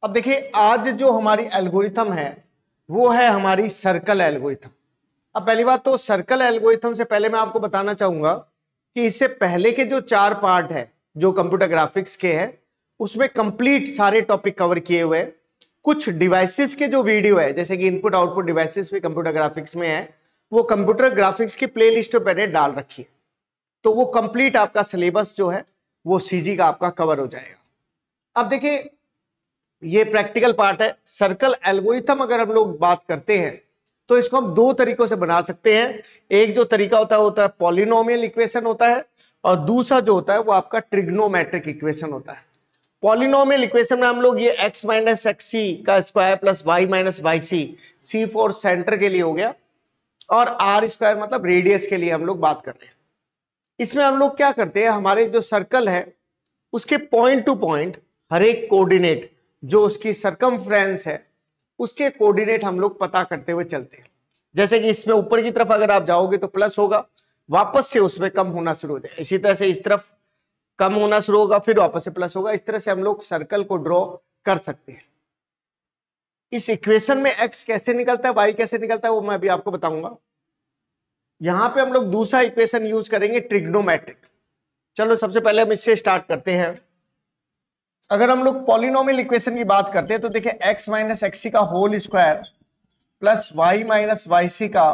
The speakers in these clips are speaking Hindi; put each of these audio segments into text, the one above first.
अब देखिए आज जो हमारी एल्गोरिथम है वो है हमारी सर्कल एल्गोरिथम। अब पहली बात तो सर्कल एल्गोरिथम से पहले मैं आपको बताना चाहूंगा कि इससे पहले के जो 4 पार्ट है जो कंप्यूटर ग्राफिक्स के हैं उसमें कंप्लीट सारे टॉपिक कवर किए हुए हैं। कुछ डिवाइसेस के जो वीडियो है जैसे कि इनपुट आउटपुट डिवाइसेस भी कंप्यूटर ग्राफिक्स में है, वो कंप्यूटर ग्राफिक्स की प्लेलिस्ट पे मैंने डाल रखी है, तो वो कंप्लीट आपका सिलेबस जो है वो सीजी का आपका कवर हो जाएगा। अब देखिए ये प्रैक्टिकल पार्ट है। सर्कल एल्गोरिथम अगर हम लोग बात करते हैं तो इसको हम 2 तरीकों से बना सकते हैं। एक जो तरीका होता है पॉलिनोमियल इक्वेशन होता है, और दूसरा जो होता है वो आपका ट्रिग्नोमेट्रिक इक्वेशन होता है। पॉलिनोमियल इक्वेशन में हम लोग ये x माइनस एक्सी का square plus y minus y c for centre के लिए हो गया, और आर स्क्वायर मतलब रेडियस के लिए हम लोग बात कर रहे हैं। इसमें हम लोग क्या करते हैं, हमारे जो सर्कल है उसके पॉइंट टू पॉइंट हर एक कोऑर्डिनेट जो उसकी सरकमफ्रेंस है उसके कोऑर्डिनेट हम लोग पता करते हुए चलते हैं। जैसे कि इसमें ऊपर की तरफ अगर आप जाओगे तो प्लस होगा, वापस से उसमें कम होना शुरू हो जाए, इसी तरह से इस तरफ कम होना शुरू होगा फिर वापस से प्लस होगा। इस तरह से हम लोग सर्कल को ड्रॉ कर सकते हैं। इस इक्वेशन में x कैसे निकलता है y कैसे निकलता है वो मैं अभी आपको बताऊंगा। यहां पे हम लोग दूसरा इक्वेशन यूज करेंगे ट्रिग्नोमेट्रिक। चलो सबसे पहले हम इससे स्टार्ट करते हैं। अगर हम लोग पॉलिनोमियल इक्वेशन की बात करते हैं तो देखिए x माइनस एक्सी का whole square plus y minus y c का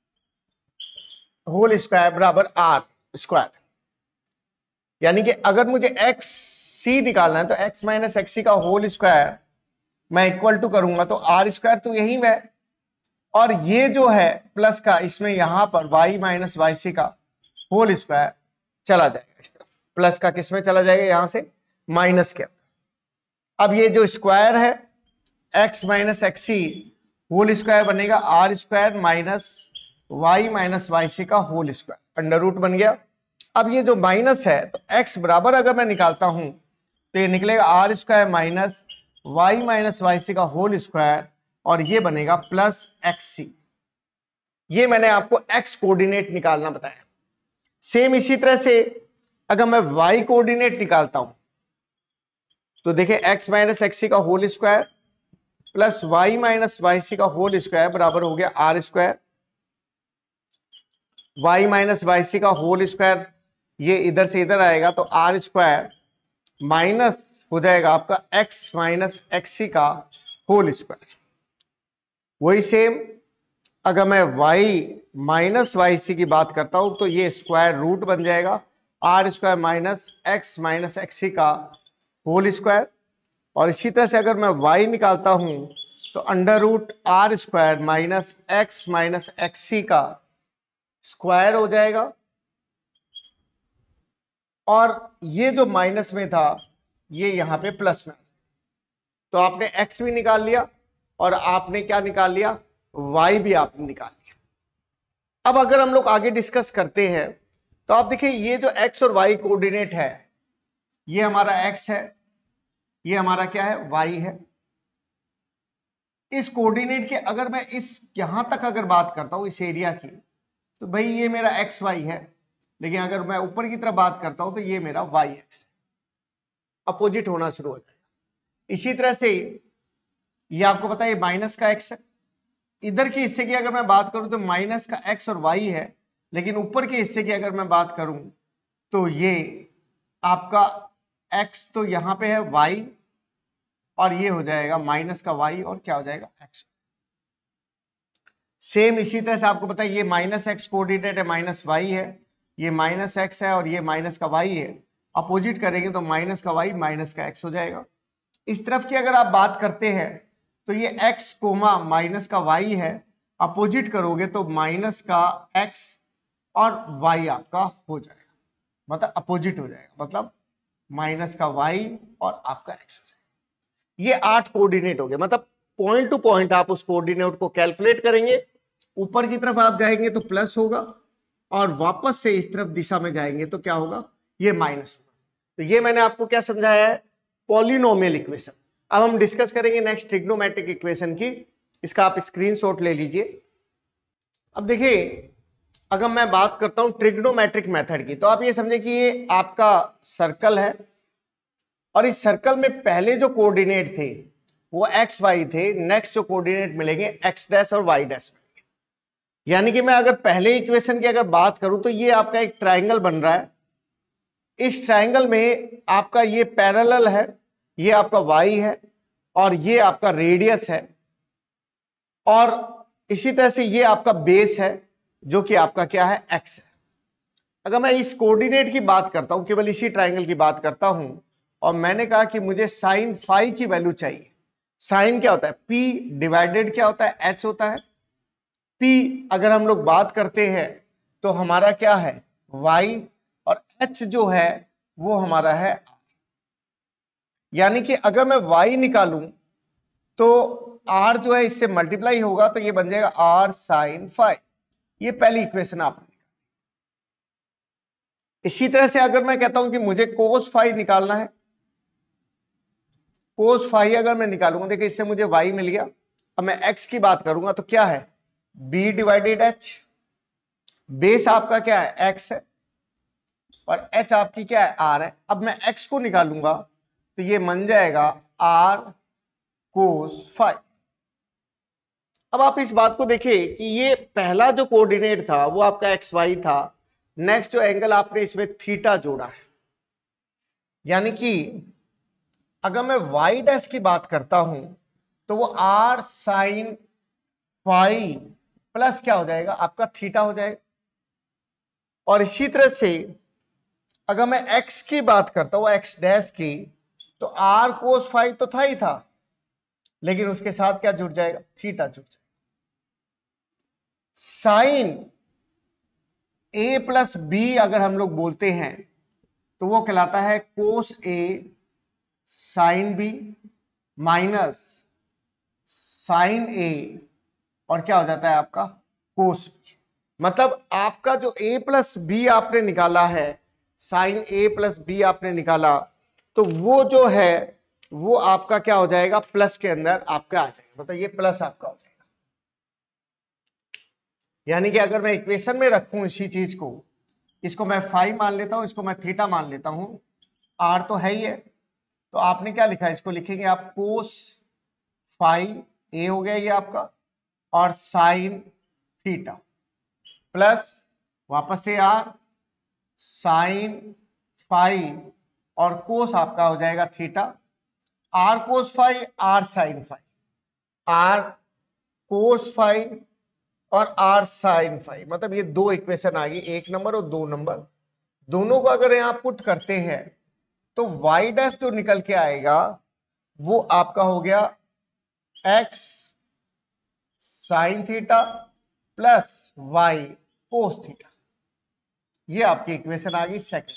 होल स्क्वायर बराबर आर स्क्वायर। यानी कि अगर मुझे एक्स सी निकालना है तो x माइनस एक्सी का होल स्क्वायर मैं इक्वल टू करूंगा तो आर स्क्वायर तो यही है, और ये जो है प्लस का इसमें यहां पर y माइनस वाई सी का होल स्क्वायर चला जाएगा इस तरफ, प्लस का किस में चला जाएगा यहां से माइनस के। अब ये जो स्क्वायर है x minus x c whole square बनेगा r square minus y minus y c का होल स्क्वायर, अंडर रूट बन गया। अब ये जो माइनस है तो x बराबर अगर मैं निकालता हूं तो ये निकलेगा r square minus y minus y c का होल स्क्वायर, और ये बनेगा प्लस एक्स सी। ये मैंने आपको x कोऑर्डिनेट निकालना बताया। सेम इसी तरह से अगर मैं y कोऑर्डिनेट निकालता हूं तो देखिए x माइनस एक्सी का whole square plus y minus y c का होल स्क्वायर बराबर हो गया r square, y minus y c का होल स्क्वायर ये इधर से इधर आएगा तो आर स्क्वायर माइनस हो जाएगा आपका x माइनस एक्सी का होल स्क्वायर। वही सेम अगर मैं y माइनस वाई सी की बात करता हूं तो ये स्क्वायर रूट बन जाएगा r square minus x minus x c का होल स्क्वायर, और इसी तरह से अगर मैं y निकालता हूं तो under root r square minus x minus x c का स्क्वायर हो जाएगा, और ये जो माइनस में था ये यहां पे प्लस में। तो आपने x भी निकाल लिया और आपने क्या निकाल लिया, y भी आपने निकाल लिया। अब अगर हम लोग आगे डिस्कस करते हैं तो आप देखिए ये जो x और y कोऑर्डिनेट है ये हमारा x है, ये हमारा क्या है y है। इस कोऑर्डिनेट के अगर मैं इस यहां तक अगर बात करता हूं इस एरिया की तो भाई ये मेरा एक्स वाई है, लेकिन अगर मैं ऊपर की तरफ बात करता हूं तो ये मेरा वाई एक्स अपोजिट होना शुरू हो जाएगा। इसी तरह से ये आपको पता है ये माइनस का एक्स है, इधर के हिस्से की अगर मैं बात करूं तो माइनस का एक्स और वाई है, लेकिन ऊपर के हिस्से की अगर मैं बात करूं तो ये आपका एक्स तो यहां पे है वाई, और ये हो जाएगा माइनस का वाई और क्या हो जाएगा एक्स। सेम इसी तरह से आपको पता है ये माइनस एक्स कोऑर्डिनेट है माइनस वाई है, ये माइनस एक्स है और ये माइनस का वाई है, अपोजिट करेंगे तो माइनस का वाई माइनस का एक्स हो जाएगा। इस तरफ की अगर आप बात करते हैं तो ये एक्स कोमा माइनस का वाई है, अपोजिट करोगे तो माइनस का एक्स और वाई आपका हो जाएगा, मतलब अपोजिट हो जाएगा, मतलब माइनस का वाई और आपका एक्स हो जाएगा। ये 8 कोऑर्डिनेट हो गए, मतलब पॉइंट टू पॉइंट आप उस कोऑर्डिनेट को कैलकुलेट करेंगे। ऊपर की तरफ आप जाएंगे तो प्लस होगा, और वापस से इस तरफ दिशा में जाएंगे तो क्या होगा, ये माइनस होगा। तो ये मैंने आपको क्या समझाया है, पॉलिनोमियल इक्वेशन। अब हम डिस्कस करेंगे नेक्स्ट ट्रिग्नोमेट्रिक इक्वेशन की, इसका आप स्क्रीनशॉट ले लीजिए। अब देखिए अगर मैं बात करता हूं ट्रिग्नोमेट्रिक मेथड की, तो आप ये समझे कि ये आपका सर्कल है, और इस सर्कल में पहले जो कोऑर्डिनेट थे वो एक्स वाई थे, नेक्स्ट जो कोऑर्डिनेट मिलेंगे एक्स डैश और वाई डैश मिलेंगे। यानी कि मैं अगर पहले इक्वेशन की अगर बात करूं तो ये आपका एक ट्राइंगल बन रहा है। इस ट्राइंगल में आपका ये पैरेलल है, ये आपका वाई है और ये आपका रेडियस है, और इसी तरह से ये आपका बेस है जो कि आपका क्या है, एक्स है। अगर मैं इस कोऑर्डिनेट की बात करता हूं, केवल इसी ट्राइंगल की बात करता हूं, और मैंने कहा कि मुझे साइन फाई की वैल्यू चाहिए। साइन क्या होता है, पी डिवाइडेड क्या होता है, एच होता है। पी अगर हम लोग बात करते हैं तो हमारा क्या है, वाई, और एच जो है वो हमारा है आर। यानी कि अगर मैं वाई निकालूं तो आर जो है इससे मल्टीप्लाई होगा, तो ये बन जाएगा आर साइन फाई। ये पहली इक्वेशन आपने। इसी तरह से अगर मैं कहता हूं कि मुझे कोस फाई निकालना है, कोस फाई अगर मैं निकालूंगा, देखिए इससे मुझे वाई मिल गया। अब मैं एक्स की बात करूंगा तो क्या है, बी डिवाइडेड एच। बेस आपका क्या है, एक्स है, और एच आपकी क्या है, आर है। अब मैं एक्स को निकालूंगा तो ये बन जाएगा आर कोस फाई। अब आप इस बात को देखिए कि ये पहला जो कोऑर्डिनेट था वो आपका एक्स वाई था, नेक्स्ट जो एंगल आपने इसमें थीटा जोड़ा है। यानी कि अगर मैं वाई डैश की बात करता हूं तो वो आर साइन फाई प्लस क्या हो जाएगा, आपका थीटा हो जाएगा। और इसी तरह से अगर मैं एक्स की बात करता हूं, एक्स डैश की, तो आर कोस फाई तो था ही था, लेकिन उसके साथ क्या जुड़ जाएगा, थीटा जुड़ जाएगा। साइन ए प्लस बी अगर हम लोग बोलते हैं तो वो कहलाता है cos a sine b minus sine a, और क्या हो जाता है आपका कोस बी। मतलब आपका जो ए प्लस बी आपने निकाला है, साइन ए प्लस बी आपने निकाला, तो वो जो है वो आपका क्या हो जाएगा, प्लस के अंदर आपका आ जाएगा। मतलब ये प्लस आपका हो जाएगा। यानी कि अगर मैं इक्वेशन में रखूं इसी चीज को, इसको मैं फाई मान लेता हूं, इसको मैं थीटा मान लेता हूं, आर तो है ही है, तो आपने क्या लिखा है, इसको लिखेंगे आप कोस फाई ए हो गया ये आपका, और साइन थीटा प्लस वापस से आर साइन फाई, और कोस आपका हो जाएगा theta, r cos phi r sine phi, r cos phi और आर साइन फाई। मतलब ये दो इक्वेशन आ गई, एक नंबर और दो नंबर। दोनों को अगर यहां पुट करते हैं तो वाई डैश जो निकल के आएगा वो आपका हो गया x sine theta plus y cos theta. ये आपकी इक्वेशन आ गई सेकंड।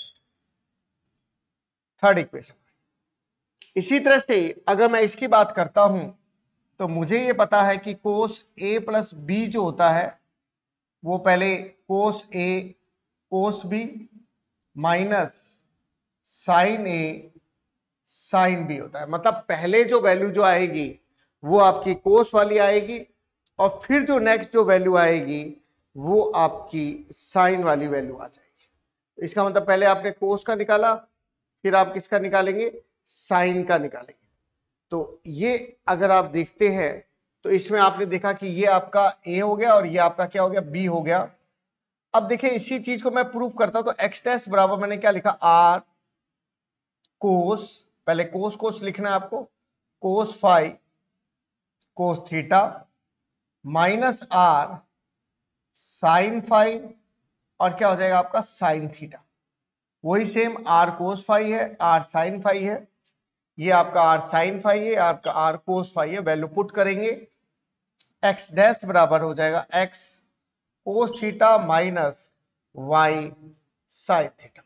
थर्ड इक्वेशन, इसी तरह से अगर मैं इसकी बात करता हूं तो मुझे ये पता है कि कोस ए प्लस बी जो होता है वो पहले cos a cos b minus sine a sine b होता है। मतलब पहले जो वैल्यू जो आएगी वो आपकी कोस वाली आएगी, और फिर जो नेक्स्ट जो वैल्यू आएगी वो आपकी साइन वाली वैल्यू आ जाएगी। इसका मतलब पहले आपने कोस का निकाला, फिर आप किसका निकालेंगे, साइन का निकालेंगे। तो ये अगर आप देखते हैं तो इसमें आपने देखा कि ये आपका ए हो गया और ये आपका क्या हो गया, बी हो गया। अब देखिए इसी चीज को मैं प्रूफ करता हूं, तो एक्स डैश बराबर मैंने क्या लिखा, आर कोस, पहले कोस कोस लिखना है आपको, cos phi cos theta minus r sine phi, और क्या हो जाएगा आपका साइन थीटा। वही सेम आर कोस फाई है, आर साइन फाई है, ये आपका आर साइन फाई है, आपका आर कोस फाई है। वैल्यू पुट करेंगे, एक्स डैश बराबर हो जाएगा x cos theta minus y sine theta.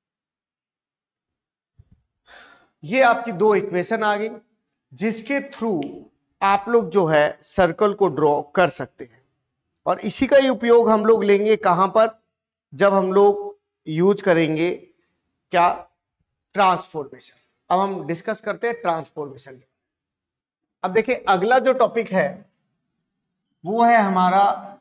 ये आपकी दो इक्वेशन आ गई जिसके थ्रू आप लोग जो है सर्कल को ड्रॉ कर सकते हैं। और इसी का ही उपयोग हम लोग लेंगे कहां पर, जब हम लोग यूज करेंगे क्या, ट्रांसफॉर्मेशन। अब हम डिस्कस करते हैं ट्रांसफॉर्मेशन। अब देखिए अगला जो टॉपिक है वो है हमारा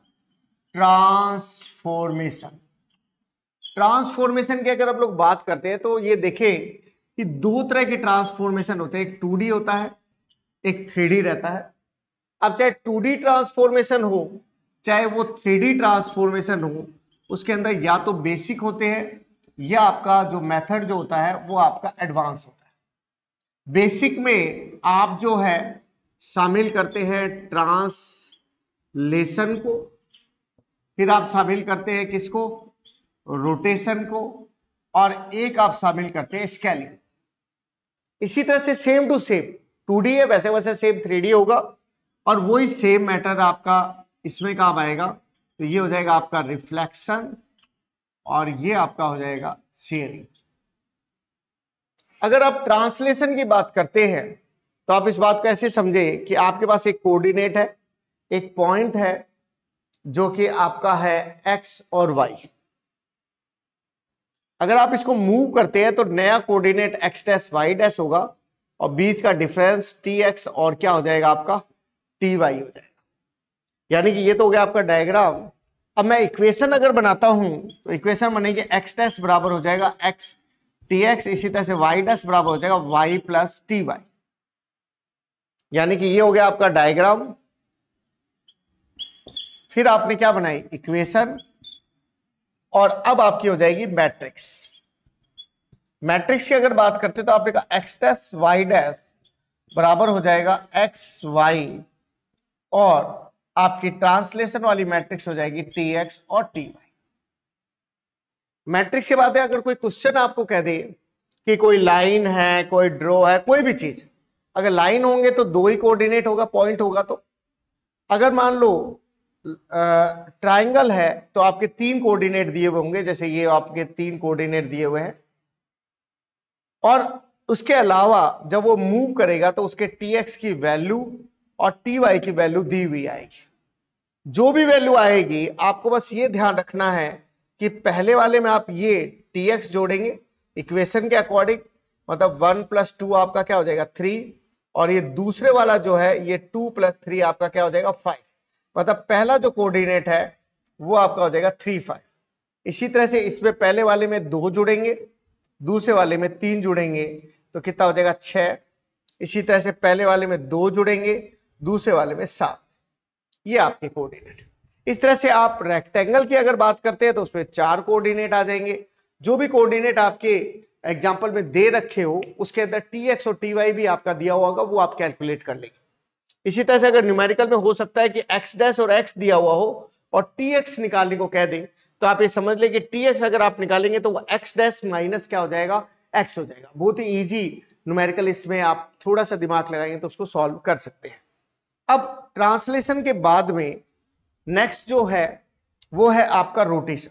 ट्रांसफॉर्मेशन। ट्रांसफॉर्मेशन की अगर आप लोग बात करते हैं तो ये देखें कि दो तरह के ट्रांसफॉर्मेशन होते हैं, एक 2D होता है, एक 3D रहता है। अब चाहे 2D ट्रांसफॉर्मेशन हो चाहे वो 3D ट्रांसफॉर्मेशन हो, उसके अंदर या तो बेसिक होते हैं या आपका जो मेथड जो होता है वो आपका एडवांस होता है। बेसिक में आप जो है शामिल करते हैं ट्रांसलेशन को, फिर आप शामिल करते हैं किसको, रोटेशन को, और एक आप शामिल करते हैं स्केलिंग। इसी तरह से सेम टू सेम 2D है वैसे वैसे सेम 3D होगा, और वही सेम मैटर आपका इसमें काम आएगा। तो ये हो जाएगा आपका रिफ्लेक्शन और ये आपका हो जाएगा शेयरिंग। अगर आप ट्रांसलेशन की बात करते हैं तो आप इस बात को ऐसे समझे कि आपके पास एक कोऑर्डिनेट है, एक पॉइंट है जो कि आपका है एक्स और वाई। अगर आप इसको मूव करते हैं तो नया coordinate x dash y dash होगा और बीच का डिफरेंस टी एक्स और क्या हो जाएगा आपका टी वाई हो जाएगा। यानी कि ये तो हो गया आपका डायग्राम। अब मैं इक्वेशन अगर बनाता हूं तो इक्वेशन बनेगी एक्स डैश बराबर हो जाएगा एक्स टी एक्स, इसी तरह से वाई डैश बराबर हो जाएगा वाई प्लस टी वाई। यानी कि ये हो गया आपका डायग्राम। फिर आपने क्या बनाई इक्वेशन, और अब आपकी हो जाएगी मैट्रिक्स। मैट्रिक्स की अगर बात करते तो आपने कहा एक्स डैश वाई डैश बराबर हो जाएगा एक्स वाई, और आपकी ट्रांसलेशन वाली मैट्रिक्स हो जाएगी टी एक्स और टी वाई। मैट्रिक्स के बाद अगर कोई क्वेश्चन आपको कह दे कि कोई लाइन है, कोई ड्रॉ है, कोई भी चीज, अगर लाइन होंगे तो दो ही कोऑर्डिनेट होगा, पॉइंट होगा। तो अगर मान लो ट्राइंगल है तो आपके 3 कोऑर्डिनेट दिए हुए होंगे, जैसे ये आपके 3 कोऑर्डिनेट दिए हुए हैं, और उसके अलावा जब वो मूव करेगा तो उसके टीएक्स की वैल्यू और टी वाई की वैल्यू दी हुई आएगी। जो भी वैल्यू आएगी आपको बस ये ध्यान रखना है कि पहले वाले में आप ये टीएक्स जोड़ेंगे इक्वेशन के अकॉर्डिंग, मतलब 1 + 2 आपका क्या हो जाएगा 3, और ये दूसरे वाला जो है ये 2 + 3 आपका क्या हो जाएगा 5। मतलब पहला जो कोऑर्डिनेट है वो आपका हो जाएगा 3 5। इसी तरह से इसमें पहले वाले में 2 जुड़ेंगे, दूसरे वाले में 3 जुड़ेंगे, तो कितना हो जाएगा 6। इसी तरह से पहले वाले में 2 जुड़ेंगे, दूसरे वाले में 7। ये आपके कोऑर्डिनेट। इस तरह से आप रेक्टेंगल की अगर बात करते हैं तो उसमें 4 कोऑर्डिनेट आ जाएंगे। जो भी कोऑर्डिनेट आपके एग्जांपल में दे रखे हो उसके अंदर टी एक्स और टी वाई भी आपका दिया होगा, वो आप कैलकुलेट कर लेंगे। इसी तरह से अगर न्यूमेरिकल में हो सकता है कि एक्स डैश और एक्स दिया हुआ हो और टी एक्स निकालने को कह दे, तो आप ये समझ ले कि टी एक्स अगर आप निकालेंगे तो वो एक्स डैश माइनस क्या हो जाएगा एक्स हो जाएगा। बहुत ही इजी न्यूमेरिकल, इसमें आप थोड़ा सा दिमाग लगाएंगे तो उसको सॉल्व कर सकते हैं। अब ट्रांसलेशन के बाद में नेक्स्ट जो है वो है आपका रोटेशन।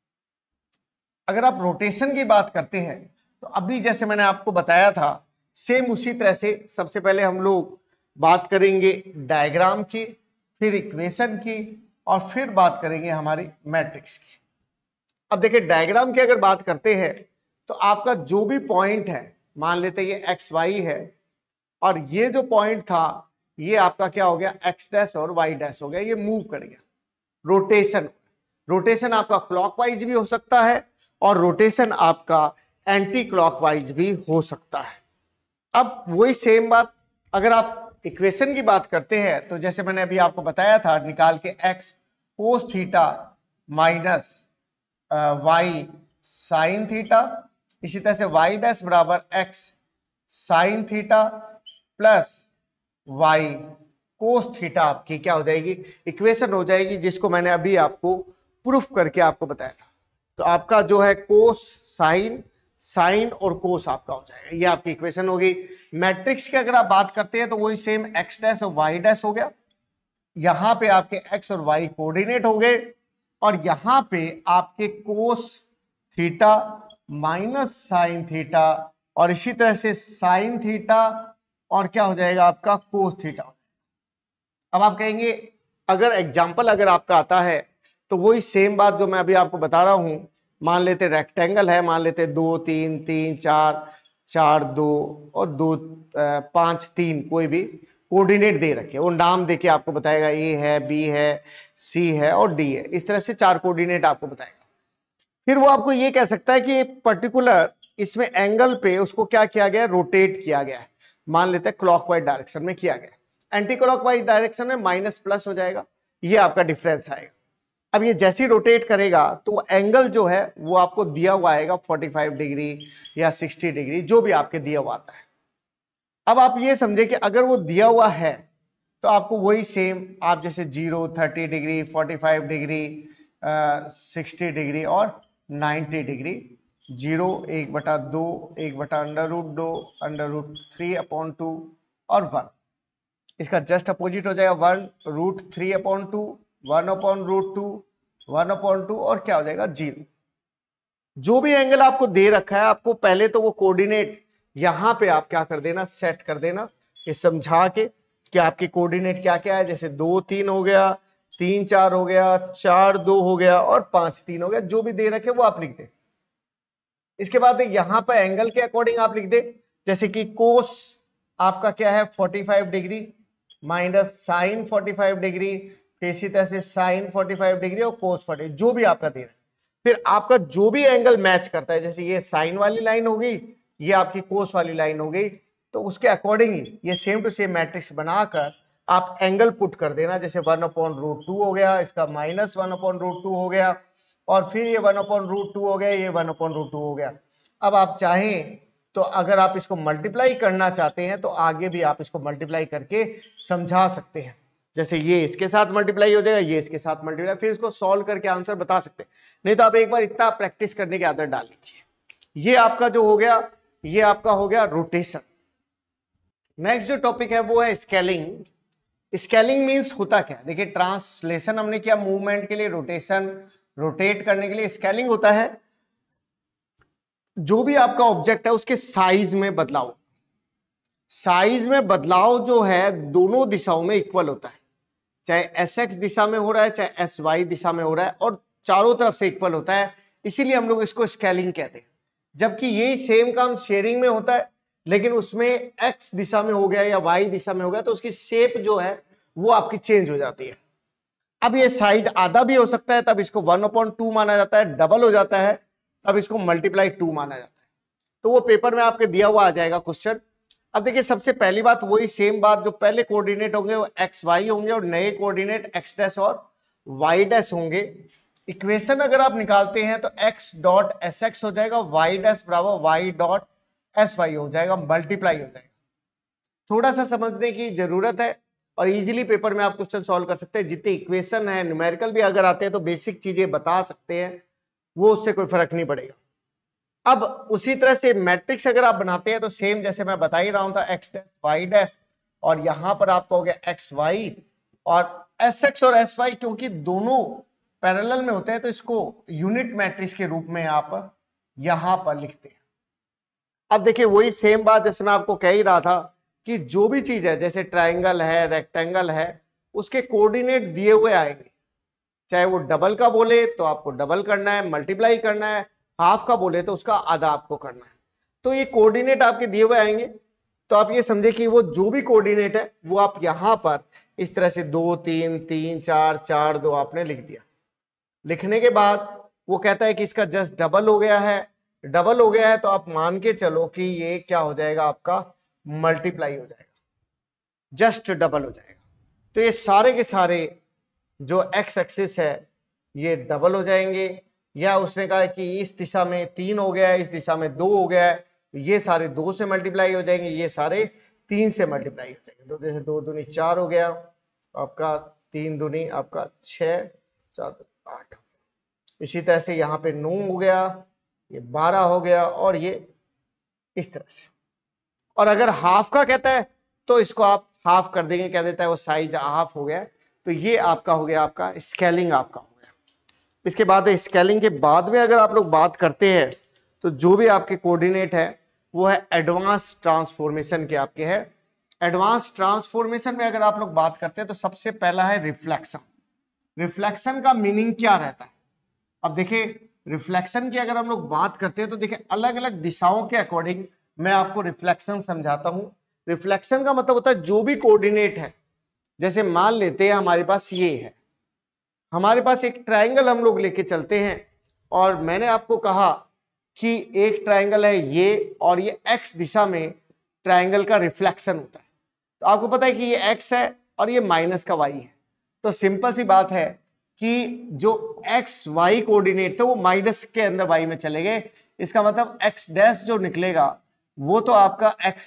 अगर आप रोटेशन की बात करते हैं तो अभी जैसे मैंने आपको बताया था सेम उसी तरह से सबसे पहले हम लोग बात करेंगे डायग्राम की, फिर इक्वेशन की, और फिर बात करेंगे हमारी मैट्रिक्स की। अब देखिए डायग्राम की अगर बात करते हैं तो आपका जो भी पॉइंट है, मान लेते हैं ये एक्स वाई है, और ये जो पॉइंट था ये आपका क्या हो गया एक्स डैश और वाई डैश हो गया, ये मूव कर गया। रोटेशन, रोटेशन आपका क्लॉकवाइज भी हो सकता है और रोटेशन आपका एंटी क्लॉकवाइज भी हो सकता है। अब वही सेम बात अगर आप इक्वेशन की बात करते हैं तो जैसे मैंने अभी आपको बताया था निकाल के x cos theta minus y sine theta, इसी तरह से वाई डैश बराबर x sine theta plus y cos theta आपकी क्या हो जाएगी इक्वेशन हो जाएगी, जिसको मैंने अभी आपको प्रूफ करके आपको बताया था। तो आपका जो है कोस साइन, साइन और कोस आपका हो जाएगा, ये आपकी इक्वेशन होगी। मैट्रिक्स की अगर आप बात करते हैं तो वही सेम एक्स डैश और वाई डैश हो गया। यहां पे आपके एक्स और वाई कोऑर्डिनेट हो गए, और यहां पे आपके cos theta minus sine theta, और इसी तरह से साइन थीटा और क्या हो जाएगा आपका कोस थीटा। अब आप कहेंगे अगर एग्जाम्पल अगर आपका आता है तो वही सेम बात जो मैं अभी आपको बता रहा हूं, मान लेते रेक्टेंगल है, मान लेते 2 3 3 4 4 2 और 2 5 3 कोई भी कोऑर्डिनेट दे रखे, वो नाम देके आपको बताएगा ए है, बी है, सी है और डी है। इस तरह से 4 कोऑर्डिनेट आपको बताएगा। फिर वो आपको ये कह सकता है कि पर्टिकुलर इसमें एंगल पे उसको क्या किया गया रोटेट किया गया है। मान लेते हैं क्लॉकवाइज डायरेक्शन में किया गया, एंटी क्लॉकवाइज डायरेक्शन में माइनस प्लस हो जाएगा, ये आपका डिफरेंस आएगा। अब ये जैसे ही रोटेट करेगा तो एंगल जो है वो आपको दिया हुआ आएगा 45 डिग्री या 60 डिग्री, जो भी आपके दिया हुआ आता है। अब आप ये समझे कि अगर वो दिया हुआ है तो आपको वही सेम, आप जैसे 0, 30 डिग्री, 45 डिग्री, 60 डिग्री और 90 डिग्री, 0, 1/2, 1/√2, √3/2 और 1, इसका जस्ट अपोजिट हो जाएगा 1√3/2, 1/√2, 1/2 और क्या हो जाएगा 0। जो भी एंगल आपको दे रखा है, आपको पहले तो वो कोऑर्डिनेट यहां पे आप क्या कर देना, सेट कर देना, ये समझा के कि आपके कोऑर्डिनेट क्या क्या है। जैसे 2, 3 हो गया, 3, 4 हो गया, 4, 2 हो गया और 5, 3 हो गया, जो भी दे रखे वो आप लिख दे। इसके बाद यहां पर एंगल के अकॉर्डिंग आप लिख दे, जैसे कि कोस आपका क्या है 45 डिग्री माइनस साइन 45 डिग्री, फिर इसी तरह से साइन 45 डिग्री और कोस 40, जो भी आपका दे रहा है। फिर आपका जो भी एंगल मैच करता है, जैसे ये साइन वाली लाइन हो गई, ये आपकी कोस वाली लाइन हो गई, तो उसके अकॉर्डिंग ही ये सेम टू सेम मैट्रिक्स बनाकर आप एंगल पुट कर देना। जैसे 1/√2 हो गया, इसका माइनस 1/√2 हो गया, और फिर ये 1/√2 हो गया, ये 1/√2 हो गया। अब आप चाहें तो अगर आप इसको मल्टीप्लाई करना चाहते हैं तो आगे भी आप इसको मल्टीप्लाई करके समझा सकते हैं। जैसे ये इसके साथ मल्टीप्लाई हो जाएगा, ये इसके साथ मल्टीप्लाई, फिर इसको सॉल्व करके आंसर बता सकते हैं। नहीं तो आप एक बार इतना प्रैक्टिस करने की आदत डाल लीजिए। ये आपका जो हो गया, ये आपका हो गया रोटेशन। नेक्स्ट जो टॉपिक है वो है स्केलिंग। स्केलिंग मींस होता क्या, देखिए ट्रांसलेशन हमने किया मूवमेंट के लिए, रोटेशन रोटेट करने के लिए। स्केलिंग होता है जो भी आपका ऑब्जेक्ट है उसके साइज में बदलाव। साइज में बदलाव जो है दोनों दिशाओं में इक्वल होता है, चाहे SX दिशा में हो रहा है चाहे SY दिशा में हो रहा है, और चारों तरफ से इक्वल होता है, इसीलिए हम लोग इसको स्केलिंग कहते हैं। जबकि यही सेम काम शेयरिंग में होता है, लेकिन उसमें X दिशा में हो गया या Y दिशा में हो गया तो उसकी शेप जो है वो आपकी चेंज हो जाती है। अब ये साइज आधा भी हो सकता है, तब इसको 1/2 माना जाता है, डबल हो जाता है तब इसको मल्टीप्लाई 2 माना जाता है। तो वो पेपर में आपके दिया हुआ आ जाएगा क्वेश्चन। अब देखिए सबसे पहली बात वही सेम बात, जो पहले कोऑर्डिनेट होंगे वो XY होंगे और नए कोऑर्डिनेट X' और Y' होंगे। इक्वेशन अगर आप निकालते हैं तो x.sx हो जाएगा, y' बराबर y.sy हो जाएगा, मल्टीप्लाई हो जाएगा। थोड़ा सा समझने की जरूरत है और इजीली पेपर में आप क्वेश्चन सॉल्व कर सकते हैं। जितने इक्वेशन है, न्यूमेरिकल भी अगर आते हैं तो बेसिक चीजें बता सकते हैं, वो उससे कोई फर्क नहीं पड़ेगा। अब उसी तरह से मैट्रिक्स अगर आप बनाते हैं तो सेम जैसे मैं बता ही रहा हूं था, x' y' और यहां पर आपका हो गया xy और sx और sy, क्योंकि दोनों पैरेलल में होते हैं तो इसको यूनिट मैट्रिक्स के रूप में आप यहां पर लिखते हैं। अब देखिए वही सेम बात जैसे मैं आपको कह ही रहा था कि जो भी चीज है, जैसे ट्राइंगल है, रेक्टेंगल है, उसके कोऑर्डिनेट दिए हुए आएंगे। चाहे वो डबल का बोले तो आपको डबल करना है, मल्टीप्लाई करना है, हाफ का बोले तो उसका आधा आपको करना है। तो ये कोऑर्डिनेट आपके दिए हुए आएंगे, तो आप ये समझे कि वो जो भी कोऑर्डिनेट है वो आप यहां पर इस तरह से 2, 3, 3, 4, 4, 2 आपने लिख दिया। लिखने के बाद वो कहता है कि इसका जस्ट डबल हो गया है, डबल हो गया है तो आप मान के चलो कि ये क्या हो जाएगा, आपका मल्टीप्लाई हो जाएगा, जस्ट डबल हो जाएगा। तो ये सारे के सारे जो x एक्सिस है ये डबल हो जाएंगे, या उसने कहा कि इस दिशा में 3 हो गया है, इस दिशा में 2 हो गया है, तो ये सारे 2 से मल्टीप्लाई हो जाएंगे, ये सारे 3 से मल्टीप्लाई हो जाएंगे। तो जैसे 2 दूनी 4 हो गया आपका, 3 दूनी आपका 6, 4 8, इसी तरह से यहाँ पे 9 हो गया, ये 12 हो गया, और ये इस तरह से। और अगर हाफ का कहता है तो इसको आप हाफ कर देंगे, कह देता है वो साइज हाफ हो गया। तो ये आपका हो गया, आपका स्केलिंग आपका हो गया। इसके बाद स्केलिंग के बाद में अगर आप लोग बात करते हैं तो जो भी आपके कोऑर्डिनेट है वो है एडवांस ट्रांसफॉर्मेशन के आपके है। एडवांस ट्रांसफॉर्मेशन में अगर आप लोग बात करते हैं तो सबसे पहला है रिफ्लेक्शन। रिफ्लेक्शन का मीनिंग क्या रहता है, अब देखिए रिफ्लेक्शन की अगर हम लोग बात करते हैं तो देखिए अलग अलग दिशाओं के अकॉर्डिंग मैं आपको रिफ्लेक्शन समझाता हूं। रिफ्लेक्शन का मतलब होता है जो भी कोऑर्डिनेट है, जैसे मान लेते हैं हमारे पास ये है, हमारे पास एक ट्रायंगल हम लोग लेके चलते हैं, और मैंने आपको कहा कि एक ट्रायंगल है ये, और ये x दिशा में ट्रायंगल का रिफ्लेक्शन होता है। तो आपको पता है कि ये x है और ये माइनस का y है, तो सिंपल सी बात है कि जो एक्स वाई कोऑर्डिनेट थे वो माइनस के अंदर y में चले गए। इसका मतलब x डैश जो निकलेगा वो तो आपका x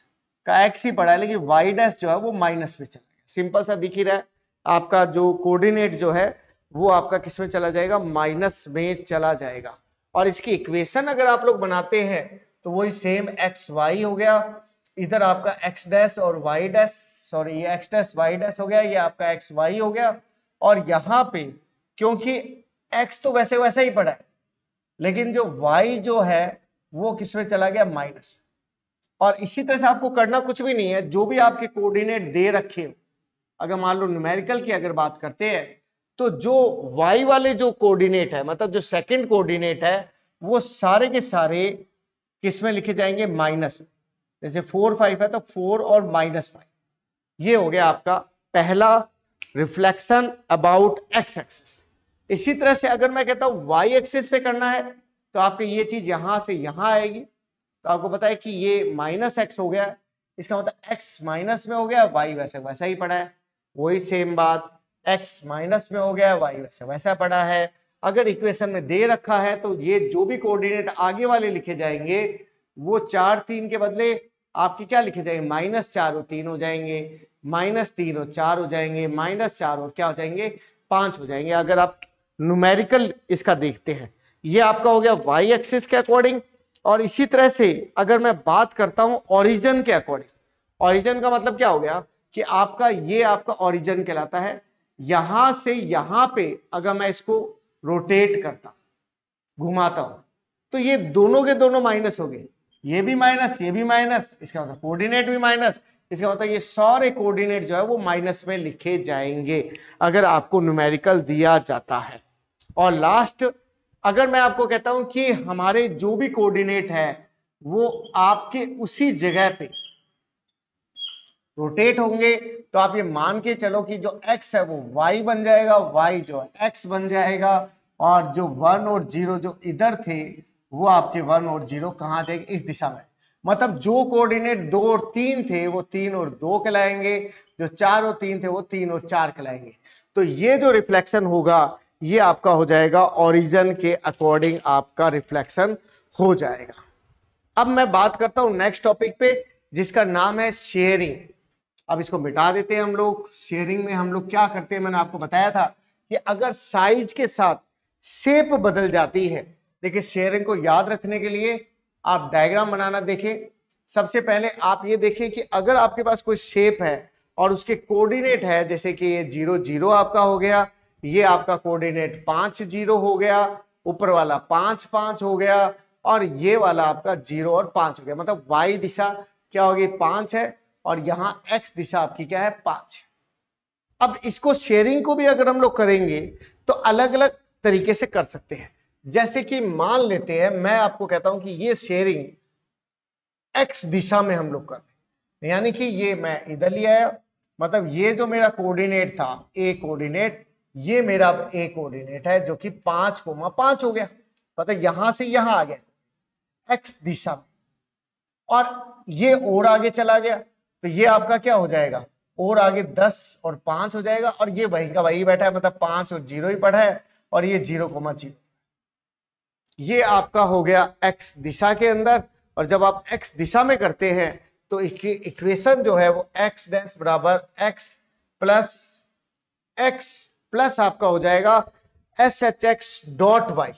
का x ही पड़ा है, लेकिन y डैश जो है वो माइनस में चला गया। सिंपल सा दिख ही रहा है, आपका जो कोऑर्डिनेट जो है वो आपका किस में चला जाएगा, माइनस में चला जाएगा। और इसकी इक्वेशन अगर आप लोग बनाते हैं तो वही सेम एक्स वाई हो गया, इधर आपका एक्स डैश और वाई डैश, सॉरी ये एक्स डैश वाई डैश हो गया, ये आपका एक्स वाई हो गया। और यहां पे क्योंकि एक्स तो वैसे वैसा ही पड़ा है, लेकिन जो वाई जो है वो किसमें चला गया, माइनस। और इसी तरह से आपको करना कुछ भी नहीं है, जो भी आपके कोऑर्डिनेट दे रखे हो, अगर मान लो न्यूमेरिकल की अगर बात करते हैं तो जो y वाले जो कोऑर्डिनेट है, मतलब जो सेकंड कोऑर्डिनेट है, वो सारे के सारे किसमें लिखे जाएंगे, माइनस में। जैसे 4 5 है तो 4 और -5, ये हो गया आपका पहला रिफ्लेक्शन अबाउट x एक्सिस। इसी तरह से अगर मैं कहता हूं y एक्सिस पे करना है तो आपके ये चीज यहां से यहां आएगी। तो आपको पता है कि ये -x हो गया, इसका मतलब x माइनस में हो गया, y वैसे वैसा ही पड़ा है। वही सेम बात x माइनस में हो गया, y वैसे वैसा पड़ा है। अगर इक्वेशन में दे रखा है तो ये जो भी कोऑर्डिनेट आगे वाले लिखे जाएंगे वो 4 3 के बदले आपके क्या लिखे जाएंगे, -4 और 3 हो जाएंगे, -3 और 4 हो जाएंगे, -4 और क्या हो जाएंगे, 5 हो जाएंगे। अगर आप न्यूमेरिकल इसका देखते हैं, ये आपका हो गया y एक्सिस के अकॉर्डिंग। और इसी तरह से अगर मैं बात करता हूं ओरिजिन के अकॉर्डिंग, ओरिजिन का मतलब क्या हो गया कि आपका ये आपका ओरिजिन कहलाता है। यहां से यहां पे अगर मैं इसको रोटेट करता, घुमाता हूं, तो ये दोनों के दोनों माइनस हो गए, ये भी माइनस ये भी माइनस, इसका मतलब कोऑर्डिनेट भी माइनस, इसका मतलब ये सारे कोऑर्डिनेट जो है वो माइनस में लिखे जाएंगे अगर आपको न्यूमेरिकल दिया जाता है। और लास्ट अगर मैं आपको कहता हूं कि हमारे जो भी कोऑर्डिनेट है वो आपके उसी जगह पे रोटेट होंगे, तो आप ये मान के चलो कि जो x है वो y बन जाएगा, y जो है x बन जाएगा, और जो 1 और 0 जो इधर थे वो आपके 1 और 0 कहां जाएंगे, इस दिशा में। मतलब जो कोऑर्डिनेट 2 और 3 थे वो 3 और 2 कहलाएंगे, जो 4 और 3 थे वो 3 और 4 कहलाएंगे। तो ये जो रिफ्लेक्शन होगा ये आपका हो जाएगा ओरिजिन के अकॉर्डिंग, आपका रिफ्लेक्शन हो जाएगा। अब मैं बात करता हूं नेक्स्ट टॉपिक पे जिसका नाम है शेयरिंग। अब इसको मिटा देते हैं हम लोग। शेयरिंग में हम लोग क्या करते हैं, मैंने आपको बताया था कि अगर साइज के साथ शेप बदल जाती है, देखिए शेयरिंग को याद रखने के लिए आप डायग्राम बनाना देखें। सबसे पहले आप ये देखें कि अगर आपके पास कोई शेप है और उसके कोऑर्डिनेट है, जैसे कि ये 0 0 आपका हो गया, ये आपका कोऑर्डिनेट 5 0 हो गया, ऊपर वाला 5 5 हो गया, और ये वाला आपका 0 और 5 हो गया। मतलब y दिशा क्या होगी, 5 है, और यहां x दिशा आपकी क्या है, 5 है। अब इसको शेयरिंग को भी अगर हम लोग करेंगे तो अलग अलग तरीके से कर सकते हैं। जैसे कि मान लेते हैं मैं आपको कहता हूं कि ये शेयरिंग x दिशा में हम लोग कर रहे हैं, यानी कि ये मैं इधर ले आया, मतलब ये जो मेरा कोऑर्डिनेट था a कोऑर्डिनेट, ये मेरा a कोऑर्डिनेट है जो कि 5,5 हो गया, मतलब यहां से यहां आ गया x दिशा में, और ये और आगे चला गया तो ये आपका क्या हो जाएगा, और आगे 10 और 5 हो जाएगा, और ये वही का वही बैठा है, मतलब 5 और 0 ही पड़ा है, और ये 0,0। ये आपका हो गया x दिशा के अंदर। और जब आप x दिशा में करते हैं तो इसकी इक्वेशन जो है वो x डैश बराबर x प्लस आपका हो जाएगा SHX डॉट y,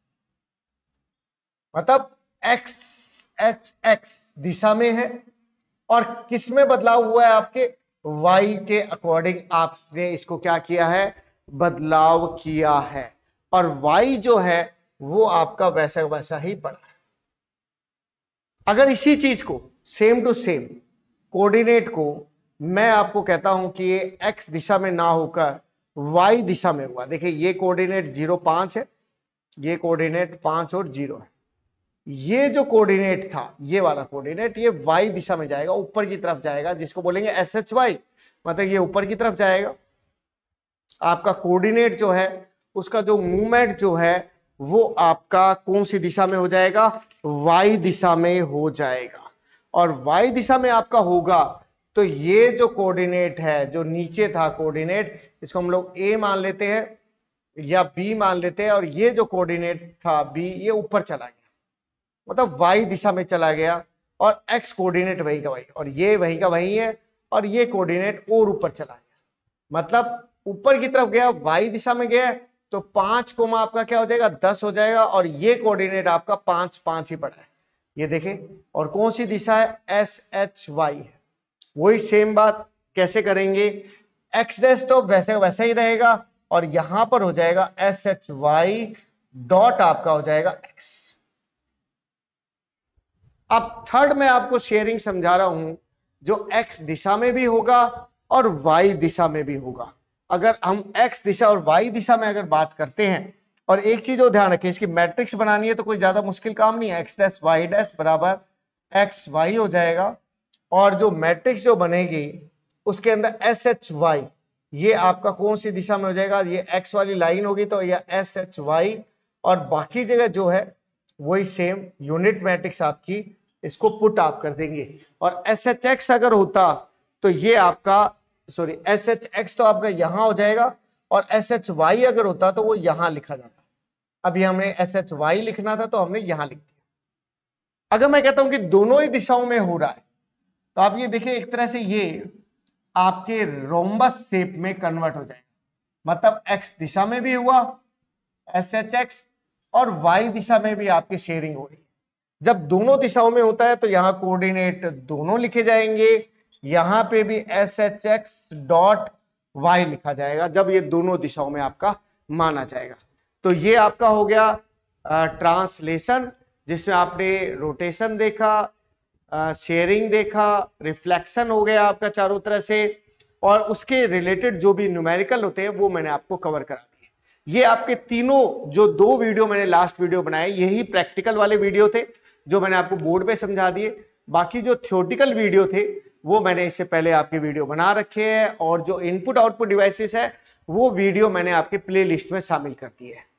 मतलब XHX दिशा में है और किस में बदलाव हुआ है, आपके y के अकॉर्डिंग आपने इसको क्या किया है, बदलाव किया है, और y जो है वो आपका वैसा वैसा ही पड़ा है। अगर इसी चीज को सेम टू सेम कोऑर्डिनेट को मैं आपको कहता हूं कि ये x दिशा में ना होकर y दिशा में हुआ, देखिए ये कोऑर्डिनेट 0 5 है, ये कोऑर्डिनेट 5 और 0 है, ये जो कोऑर्डिनेट था ये वाला कोऑर्डिनेट ये y दिशा में जाएगा, ऊपर की तरफ जाएगा, जिसको बोलेंगे SHY, मतलब ये ऊपर की तरफ जाएगा। आपका कोऑर्डिनेट जो है उसका जो मूवमेंट जो है वो आपका कौन सी दिशा में हो जाएगा, y दिशा में हो जाएगा। और y दिशा में आपका होगा तो ये जो कोऑर्डिनेट है, जो नीचे था कोऑर्डिनेट, इसको हम लोग a मान लेते हैं या b मान लेते हैं, और ये जो कोऑर्डिनेट था b, ये ऊपर चला गया, मतलब y दिशा में चला गया, और x कोऑर्डिनेट वही का वही, और ये वही का वही है, और ये कोऑर्डिनेट और ऊपर चला गया, मतलब ऊपर की तरफ गया, y दिशा में गया, तो 5 कोमा आपका क्या हो जाएगा, 10 हो जाएगा, और ये कोऑर्डिनेट आपका 5 5 ही पड़ा है, ये देखें। और कौन सी दिशा है, SHY है। वही सेम बात कैसे करेंगे, x डैश तो वैसे वैसा ही रहेगा, और यहां पर हो जाएगा SHY डॉट आपका हो जाएगा x। अब थर्ड मैं आपको शेयरिंग समझा रहा हूं, जो x दिशा में भी होगा और y दिशा में भी होगा। अगर हम x दिशा और y दिशा में अगर बात करते हैं, और एक चीज और ध्यान रखें, इसकी मैट्रिक्स बनानी है तो कोई ज्यादा मुश्किल काम नहीं है, x डैश y डैश बराबर x y हो जाएगा, और जो मैट्रिक्स जो बनेगी उसके अंदर SHY, ये आपका कौन सी दिशा में हो जाएगा, ये x वाली लाइन होगी तो यह SHY, और बाकी जगह जो है वही सेम यूनिट मैट्रिक्स आपकी, इसको पुट आप कर देंगे। और SHX अगर होता तो ये आपका, सॉरी SHX तो आपका यहां हो जाएगा, और SHY अगर होता तो वो यहां लिखा जाता। अभी हमें SHY लिखना था तो हमने यहां लिख दिया। अगर मैं कहता हूं कि दोनों ही दिशाओं में हो रहा है, तो आप ये देखिए एक तरह से ये आपके रोम्बस शेप में कन्वर्ट हो जाएगा, मतलब x दिशा में भी हुआ SHX, और y दिशा में भी आपकी शेयरिंग हो रही है। जब दोनों दिशाओं में होता है तो यहां कोऑर्डिनेट दोनों लिखे जाएंगे, यहां पे भी SHX डॉट y लिखा जाएगा, जब ये दोनों दिशाओं में आपका माना जाएगा। तो ये आपका हो गया ट्रांसलेशन, जिसमें आपने रोटेशन देखा, शेयरिंग देखा, रिफ्लेक्शन हो गया आपका चारों तरह से, और उसके रिलेटेड जो भी न्यूमेरिकल होते हैं वो मैंने आपको कवर करा दिए। ये आपके तीनों जो 2 वीडियो मैंने लास्ट वीडियो बनाए, यही प्रैक्टिकल वाले वीडियो थे जो मैंने आपको बोर्ड पे समझा दिए। बाकी जो थ्योरेटिकल वीडियो थे वो मैंने इससे पहले आपके वीडियो बना रखे हैं, और जो इनपुट आउटपुट डिवाइसेस है वो वीडियो मैंने आपके प्ले लिस्ट में शामिल कर दिए है।